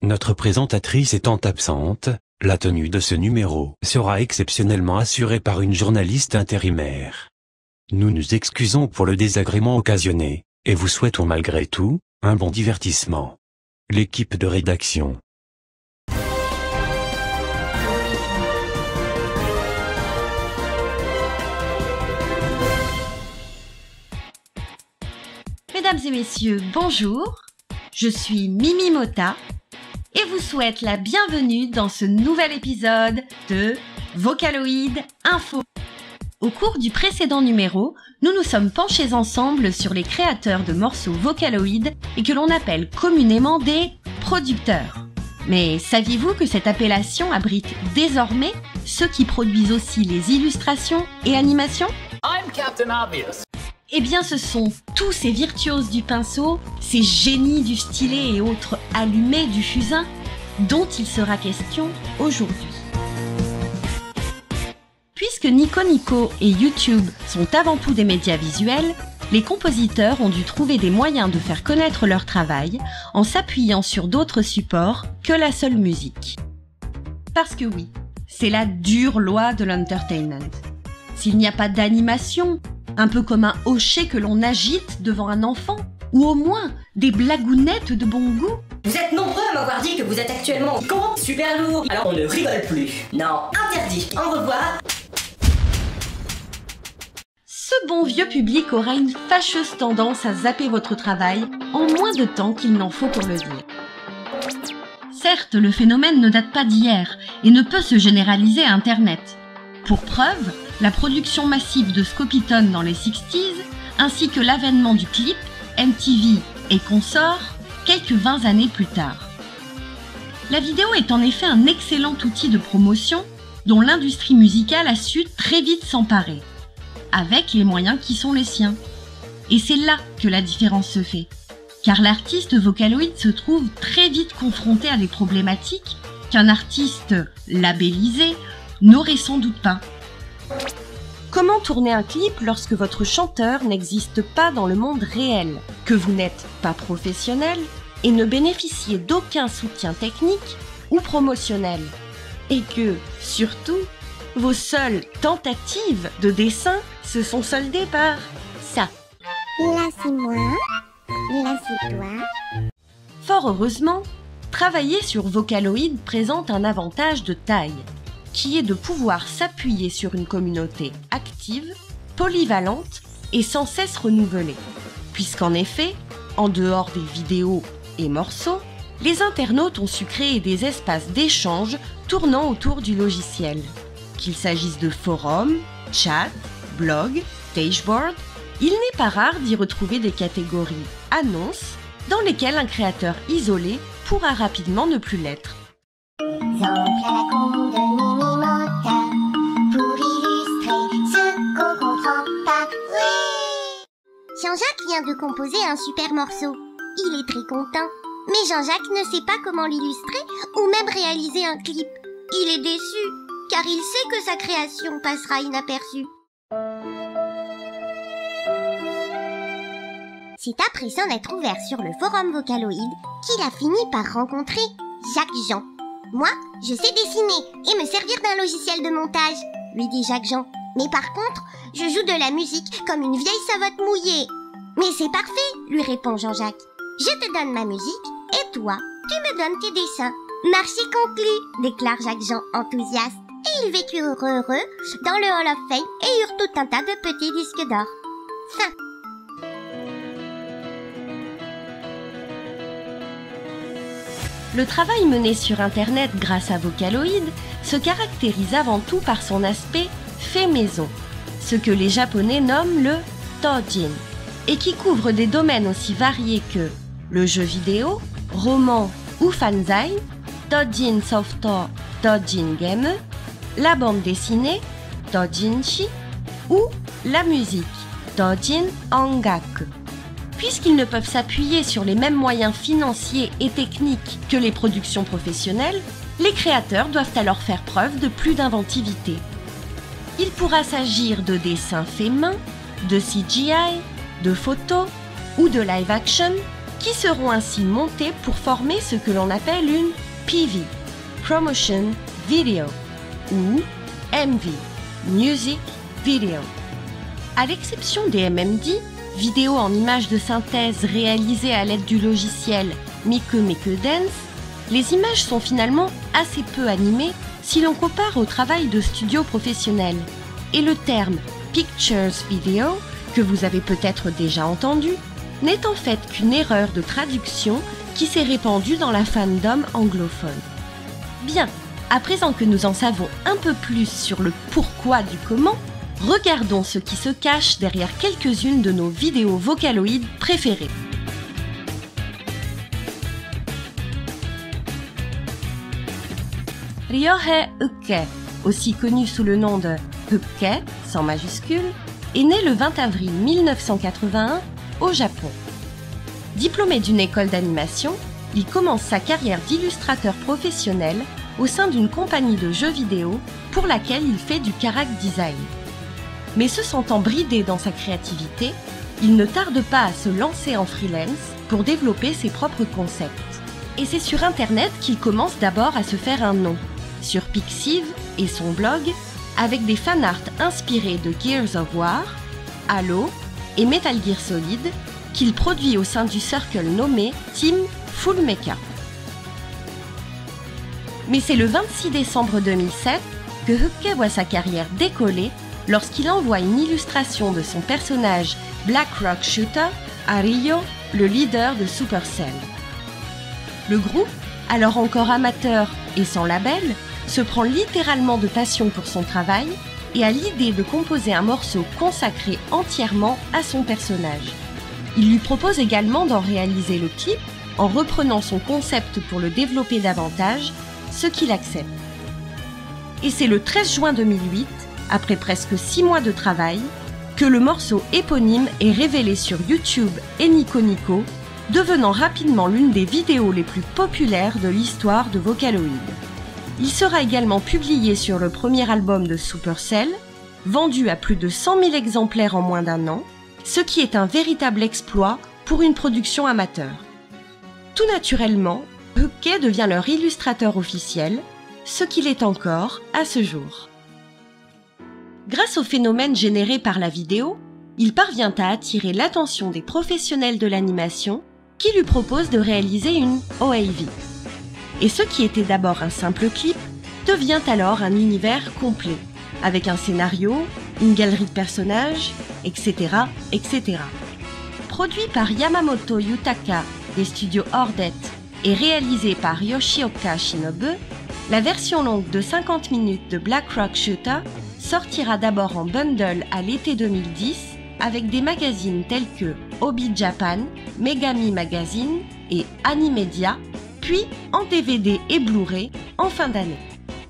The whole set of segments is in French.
Notre présentatrice étant absente, la tenue de ce numéro sera exceptionnellement assurée par une journaliste intérimaire. Nous nous excusons pour le désagrément occasionné, et vous souhaitons malgré tout, un bon divertissement. L'équipe de rédaction. Mesdames et messieurs, bonjour, je suis Mimi Mota et vous souhaite la bienvenue dans ce nouvel épisode de Vocaloid Info. Au cours du précédent numéro, nous nous sommes penchés ensemble sur les créateurs de morceaux Vocaloid et que l'on appelle communément des producteurs. Mais saviez-vous que cette appellation abrite désormais ceux qui produisent aussi les illustrations et animations ? I'm Captain Obvious. Eh bien, ce sont tous ces virtuoses du pinceau, ces génies du stylet et autres allumés du fusain dont il sera question aujourd'hui. Puisque Nico Nico et YouTube sont avant tout des médias visuels, les compositeurs ont dû trouver des moyens de faire connaître leur travail en s'appuyant sur d'autres supports que la seule musique. Parce que oui, c'est la dure loi de l'entertainment. S'il n'y a pas d'animation, un peu comme un hochet que l'on agite devant un enfant, ou au moins des blagounettes de bon goût. Vous êtes nombreux à m'avoir dit que vous êtes actuellement con, super lourd, alors on ne rigole plus. Non, interdit, au revoir. Ce bon vieux public aura une fâcheuse tendance à zapper votre travail en moins de temps qu'il n'en faut pour le dire. Certes, le phénomène ne date pas d'hier et ne peut se généraliser à Internet. Pour preuve, la production massive de Scopitone dans les 60s, ainsi que l'avènement du clip, MTV et consorts, quelques 20 années plus tard. La vidéo est en effet un excellent outil de promotion dont l'industrie musicale a su très vite s'emparer, avec les moyens qui sont les siens. Et c'est là que la différence se fait, car l'artiste Vocaloid se trouve très vite confronté à des problématiques qu'un artiste labellisé n'aurait sans doute pas. Comment tourner un clip lorsque votre chanteur n'existe pas dans le monde réel, que vous n'êtes pas professionnel et ne bénéficiez d'aucun soutien technique ou promotionnel, et que, surtout, vos seules tentatives de dessin se sont soldées par ça. Là c'est moi, là c'est toi. Fort heureusement, travailler sur Vocaloid présente un avantage de taille, qui est de pouvoir s'appuyer sur une communauté active, polyvalente et sans cesse renouvelée. Puisqu'en effet, en dehors des vidéos et morceaux, les internautes ont su créer des espaces d'échange tournant autour du logiciel. Qu'il s'agisse de forums, chats, blogs, dashboards, il n'est pas rare d'y retrouver des catégories annonces dans lesquelles un créateur isolé pourra rapidement ne plus l'être. Exemple à la con de Mimi Mota, pour illustrer ce qu'on comprend pas. Oui. Jean-Jacques vient de composer un super morceau. Il est très content. Mais Jean-Jacques ne sait pas comment l'illustrer ou même réaliser un clip. Il est déçu, car il sait que sa création passera inaperçue. C'est après s'en être ouvert sur le forum Vocaloid qu'il a fini par rencontrer Jacques Jean. Moi, je sais dessiner et me servir d'un logiciel de montage, lui dit Jacques Jean. Mais par contre, je joue de la musique comme une vieille savotte mouillée. Mais c'est parfait, lui répond Jean-Jacques. Je te donne ma musique et toi, tu me donnes tes dessins. Marché conclu, déclare Jacques Jean enthousiaste. Et ils vécurent heureux dans le Hall of Fame et eurent tout un tas de petits disques d'or. Fin. Le travail mené sur Internet grâce à Vocaloid se caractérise avant tout par son aspect fait maison, ce que les Japonais nomment le Tojin, et qui couvre des domaines aussi variés que le jeu vidéo, roman ou fanzine, Tojin Softo, Tojin Game, la bande dessinée, Tojinshi, ou la musique, Tojin Ongaku. Puisqu'ils ne peuvent s'appuyer sur les mêmes moyens financiers et techniques que les productions professionnelles, les créateurs doivent alors faire preuve de plus d'inventivité. Il pourra s'agir de dessins faits main, de CGI, de photos ou de live action, qui seront ainsi montés pour former ce que l'on appelle une PV, Promotion Video, ou MV, Music Video. À l'exception des MMD, vidéos en images de synthèse réalisées à l'aide du logiciel Dance, les images sont finalement assez peu animées si l'on compare au travail de studio professionnel. Et le terme Pictures Video, que vous avez peut-être déjà entendu, n'est en fait qu'une erreur de traduction qui s'est répandue dans la fandom anglophone. Bien, à présent que nous en savons un peu plus sur le pourquoi du comment, regardons ce qui se cache derrière quelques-unes de nos vidéos Vocaloid préférées. Ryohei Uke, aussi connu sous le nom de Uke, sans majuscule, est né le 20 avril 1981 au Japon. Diplômé d'une école d'animation, il commence sa carrière d'illustrateur professionnel au sein d'une compagnie de jeux vidéo pour laquelle il fait du character design. Mais se sentant bridé dans sa créativité, il ne tarde pas à se lancer en freelance pour développer ses propres concepts. Et c'est sur internet qu'il commence d'abord à se faire un nom, sur Pixiv et son blog, avec des fanarts inspirés de Gears of War, Halo et Metal Gear Solid, qu'il produit au sein du cercle nommé Team Full Mecha. Mais c'est le 26 décembre 2007 que Uke voit sa carrière décoller lorsqu'il envoie une illustration de son personnage Black Rock Shooter à Ryo, le leader de Supercell. Le groupe, alors encore amateur et sans label, se prend littéralement de passion pour son travail et a l'idée de composer un morceau consacré entièrement à son personnage. Il lui propose également d'en réaliser le clip en reprenant son concept pour le développer davantage, ce qu'il accepte. Et c'est le 13 juin 2008, après presque 6 mois de travail, que le morceau éponyme est révélé sur YouTube et Nico Nico, devenant rapidement l'une des vidéos les plus populaires de l'histoire de Vocaloid. Il sera également publié sur le premier album de Supercell, vendu à plus de 100 000 exemplaires en moins d'un an, ce qui est un véritable exploit pour une production amateur. Tout naturellement, Uke devient leur illustrateur officiel, ce qu'il est encore à ce jour. Grâce au phénomène généré par la vidéo, il parvient à attirer l'attention des professionnels de l'animation qui lui proposent de réaliser une OAV. Et ce qui était d'abord un simple clip devient alors un univers complet, avec un scénario, une galerie de personnages, etc., etc. Produit par Yamamoto Yutaka des studios Ordet et réalisé par Yoshioka Shinobu, la version longue de 50 minutes de Black Rock Shooter sortira d'abord en bundle à l'été 2010 avec des magazines tels que Obi Japan, Megami Magazine et Animedia, puis en DVD et Blu-ray en fin d'année.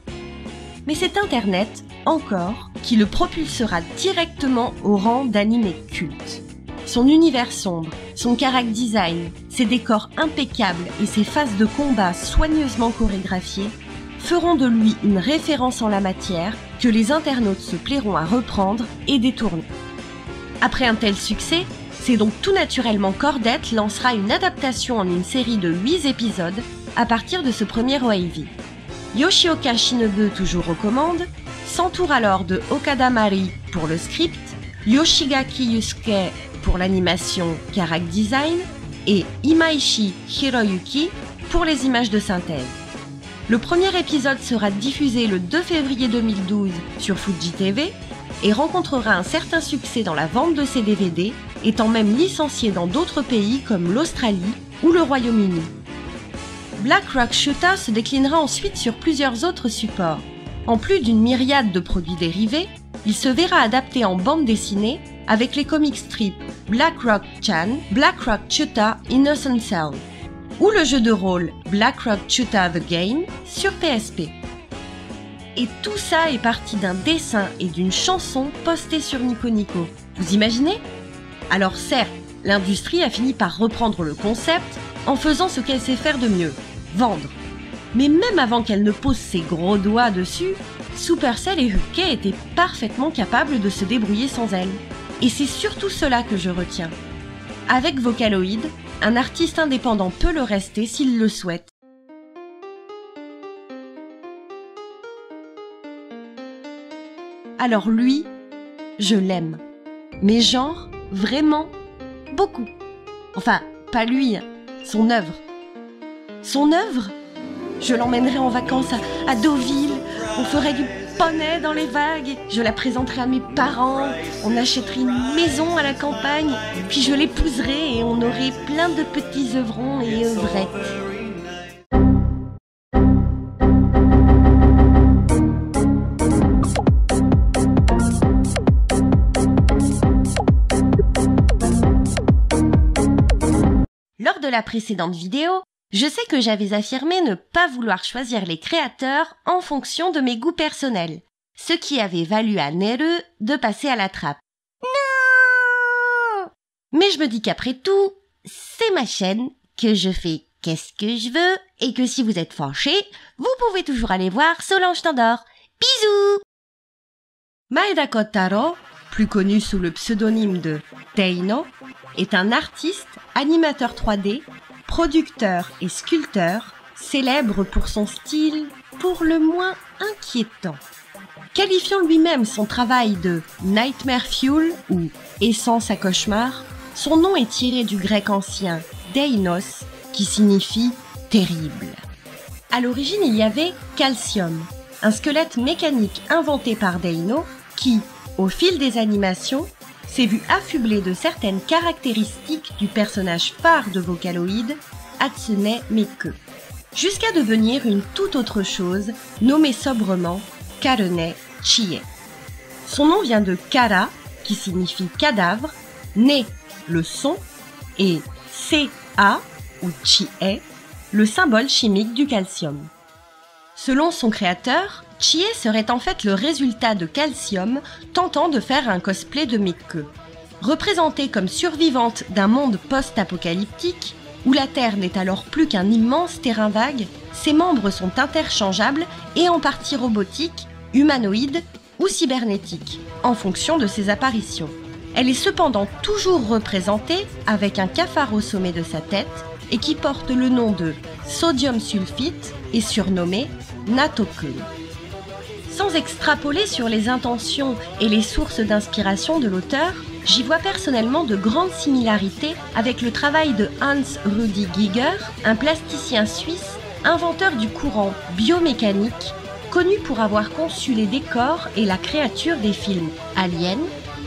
Mais c'est Internet, encore, qui le propulsera directement au rang d'anime culte. Son univers sombre, son character design, ses décors impeccables et ses phases de combat soigneusement chorégraphiées feront de lui une référence en la matière que les internautes se plairont à reprendre et détourner. Après un tel succès, c'est donc tout naturellement qu'Ordet lancera une adaptation en une série de 8 épisodes à partir de ce premier OAV. Yoshioka Shinobu, toujours aux commandes, s'entoure alors de Okada Mari pour le script, Yoshigaki Yusuke pour l'animation character design et Imaishi Hiroyuki pour les images de synthèse. Le premier épisode sera diffusé le 2 février 2012 sur Fuji TV et rencontrera un certain succès dans la vente de ses DVD, étant même licencié dans d'autres pays comme l'Australie ou le Royaume-Uni. Black Rock Shooter se déclinera ensuite sur plusieurs autres supports. En plus d'une myriade de produits dérivés, il se verra adapté en bande dessinée avec les comic strips Black Rock Chan, Black Rock Shooter Innocent Cell, ou le jeu de rôle Black Rock Shooter The Game sur PSP. Et tout ça est parti d'un dessin et d'une chanson postée sur Nico Nico. Vous imaginez ? Alors certes, l'industrie a fini par reprendre le concept en faisant ce qu'elle sait faire de mieux, vendre. Mais même avant qu'elle ne pose ses gros doigts dessus, Supercell et Uke étaient parfaitement capables de se débrouiller sans elle. Et c'est surtout cela que je retiens. Avec Vocaloid, un artiste indépendant peut le rester s'il le souhaite. Alors lui, je l'aime. Mais genre, vraiment, beaucoup. Enfin, pas lui, son œuvre. Son œuvre, je l'emmènerai en vacances à Deauville, on ferait du poney dans les vagues, je la présenterai à mes parents, on achèterait une maison à la campagne, puis je l'épouserai et on aurait plein de petits œuvrons et œuvrettes. Lors de la précédente vidéo, je sais que j'avais affirmé ne pas vouloir choisir les créateurs en fonction de mes goûts personnels, ce qui avait valu à Neru de passer à la trappe. Non! Mais je me dis qu'après tout, c'est ma chaîne, que je fais qu'est-ce que je veux, et que si vous êtes fâché, vous pouvez toujours aller voir Solange Tandor. Bisous! Maeda Kotaro, plus connu sous le pseudonyme de Teino, est un artiste, animateur 3D, producteur et sculpteur, célèbre pour son style pour le moins inquiétant. Qualifiant lui-même son travail de Nightmare Fuel ou Essence à cauchemar, son nom est tiré du grec ancien Deinos, qui signifie terrible. À l'origine, il y avait Calcium, un squelette mécanique inventé par Deino qui, au fil des animations, s'est vu affublé de certaines caractéristiques du personnage phare de Vocaloid, Hatsune Miku, jusqu'à devenir une toute autre chose, nommée sobrement Karene Chie. Son nom vient de Kara, qui signifie cadavre, Ne, le son, et Ca, ou Chie, le symbole chimique du calcium. Selon son créateur, Chie serait en fait le résultat de Calcium tentant de faire un cosplay de Miku. Représentée comme survivante d'un monde post-apocalyptique, où la Terre n'est alors plus qu'un immense terrain vague, ses membres sont interchangeables et en partie robotiques, humanoïdes ou cybernétiques, en fonction de ses apparitions. Elle est cependant toujours représentée avec un cafard au sommet de sa tête et qui porte le nom de sodium sulfite et surnommée Natokun. Sans extrapoler sur les intentions et les sources d'inspiration de l'auteur, j'y vois personnellement de grandes similarités avec le travail de Hans Rudi Giger, un plasticien suisse, inventeur du courant biomécanique, connu pour avoir conçu les décors et la créature des films Alien,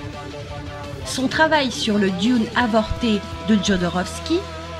son travail sur le Dune avorté de Jodorowsky,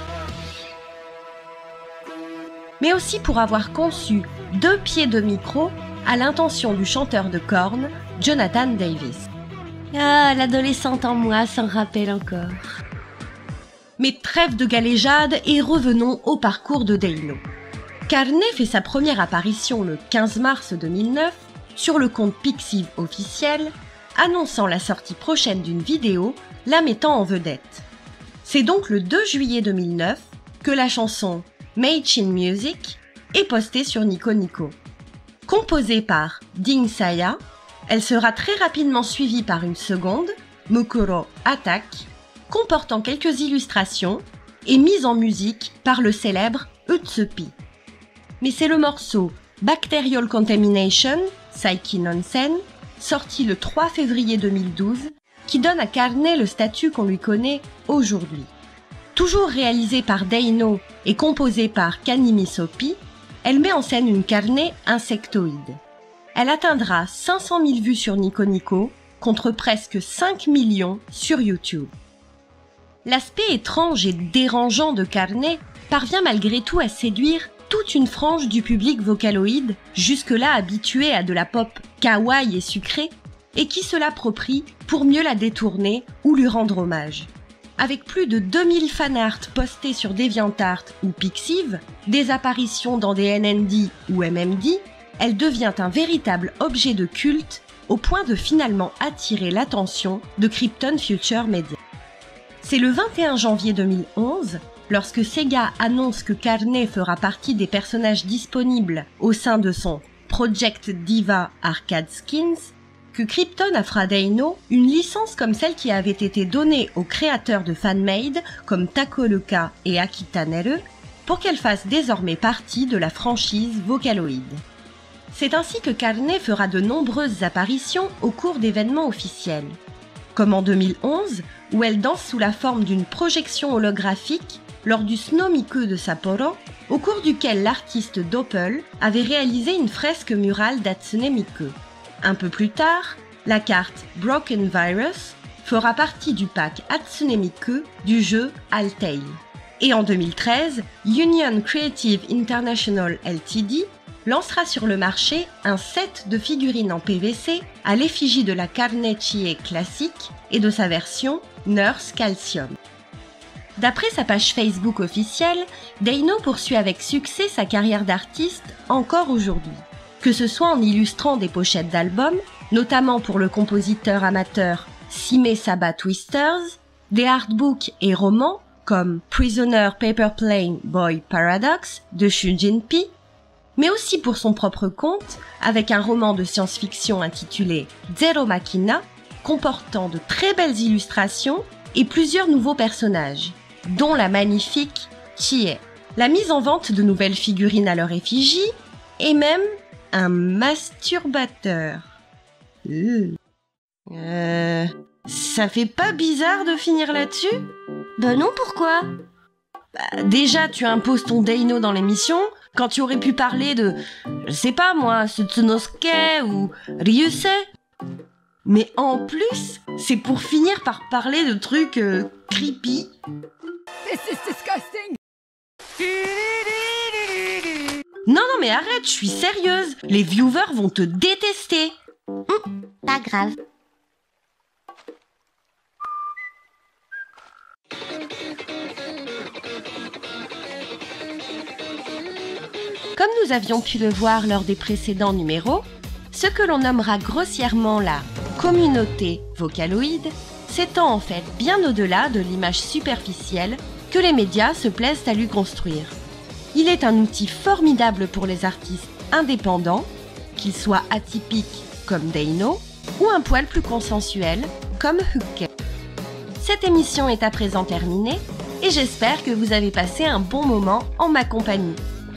mais aussi pour avoir conçu 2 pieds de micro à l'intention du chanteur de Korn, Jonathan Davis. Ah, l'adolescente en moi s'en rappelle encore. Mais trêve de galéjade et revenons au parcours de Deino. Carne fait sa première apparition le 15 mars 2009 sur le compte Pixiv officiel, annonçant la sortie prochaine d'une vidéo la mettant en vedette. C'est donc le 2 juillet 2009 que la chanson Meichin Music est postée sur Nico Nico. Composée par Ding Saya, elle sera très rapidement suivie par une seconde, Mukuro Attack, comportant quelques illustrations et mise en musique par le célèbre Utsupi. Mais c'est le morceau Bacterial Contamination, Saiki Nonsen, sorti le 3 février 2012, qui donne à Carne le statut qu'on lui connaît aujourd'hui. Toujours réalisée par Deino et composée par Kanimi Sopi, elle met en scène une Carne insectoïde. Elle atteindra 500 000 vues sur Nico Nico, contre presque 5 millions sur YouTube. L'aspect étrange et dérangeant de Carne parvient malgré tout à séduire toute une frange du public vocaloïde, jusque-là habitué à de la pop kawaii et sucrée, et qui se l'approprie pour mieux la détourner ou lui rendre hommage. Avec plus de 2000 fanarts postés sur DeviantArt ou Pixiv, des apparitions dans des NND ou MMD, elle devient un véritable objet de culte au point de finalement attirer l'attention de Krypton Future Media. C'est le 21 janvier 2011, lorsque Sega annonce que Carne fera partie des personnages disponibles au sein de son Project Diva Arcade Skins, que Krypton offre à Deino une licence comme celle qui avait été donnée aux créateurs de fanmade comme Takoluka et Akita Nere pour qu'elle fasse désormais partie de la franchise Vocaloid. C'est ainsi que Carne fera de nombreuses apparitions au cours d'événements officiels, comme en 2011 où elle danse sous la forme d'une projection holographique lors du Snomiku de Sapporo, au cours duquel l'artiste Doppel avait réalisé une fresque murale d'Hatsune Miku. Un peu plus tard, la carte Broken Virus fera partie du pack Hatsune Miku du jeu Altail. Et en 2013, Union Creative International Ltd lancera sur le marché un set de figurines en PVC à l'effigie de la Carne Chie classique et de sa version Nurse Calcium. D'après sa page Facebook officielle, Deino poursuit avec succès sa carrière d'artiste encore aujourd'hui. Que ce soit en illustrant des pochettes d'albums, notamment pour le compositeur amateur Sime Saba Twisters, des artbooks et romans comme Prisoner Paper Plane Boy Paradox de Shujinpi, mais aussi pour son propre compte avec un roman de science-fiction intitulé Zero Machina, comportant de très belles illustrations et plusieurs nouveaux personnages, dont la magnifique Chie. La mise en vente de nouvelles figurines à leur effigie et même un masturbateur. Ça fait pas bizarre de finir là-dessus ? Ben non, pourquoi? Déjà, tu imposes ton Deino dans l'émission, quand tu aurais pu parler de, je sais pas moi, Tsunosuke ou Ryusei. Mais en plus, c'est pour finir par parler de trucs creepy. This is disgusting. Non, mais arrête, je suis sérieuse. Les viewers vont te détester. Pas grave. Comme nous avions pu le voir lors des précédents numéros, ce que l'on nommera grossièrement la communauté Vocaloid s'étend en fait bien au-delà de l'image superficielle que les médias se plaisent à lui construire. Il est un outil formidable pour les artistes indépendants, qu'ils soient atypiques comme Deino ou un poil plus consensuels comme Hukke. Cette émission est à présent terminée et j'espère que vous avez passé un bon moment en ma compagnie.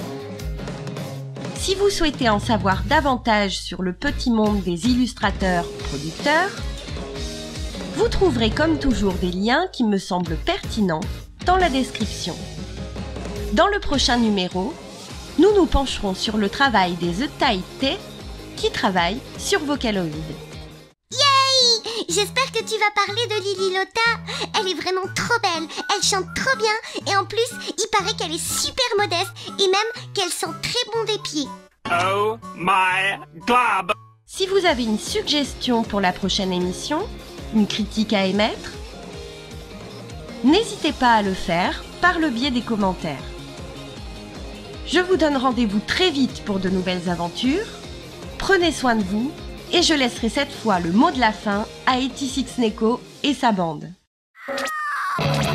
Si vous souhaitez en savoir davantage sur le petit monde des illustrateurs-producteurs, vous trouverez comme toujours des liens qui me semblent pertinents dans la description. Dans le prochain numéro, nous nous pencherons sur le travail des Etaite qui travaillent sur Vocaloid. Yay! J'espère que tu vas parler de Lililota. Elle est vraiment trop belle, elle chante trop bien et en plus, il paraît qu'elle est super modeste et même qu'elle sent très bon des pieds. Oh my god! Si vous avez une suggestion pour la prochaine émission, une critique à émettre, n'hésitez pas à le faire par le biais des commentaires. Je vous donne rendez-vous très vite pour de nouvelles aventures. Prenez soin de vous et je laisserai cette fois le mot de la fin à 86 Neko et sa bande.